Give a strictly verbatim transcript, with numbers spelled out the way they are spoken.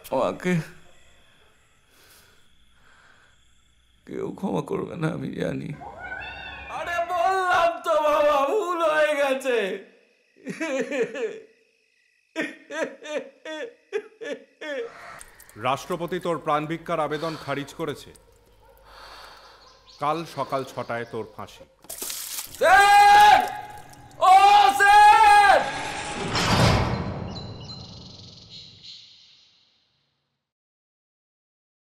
আমাকে কেউ ক্ষমা করবে না, আমি জানি। আরে বললাম তো বাবা, ভুল হয়ে গেছে। রাষ্ট্রপতি তোর প্রাণ ভিক্ষার আবেদন খারিজ করেছে। কাল সকাল ছটায় তোর ফাঁসি।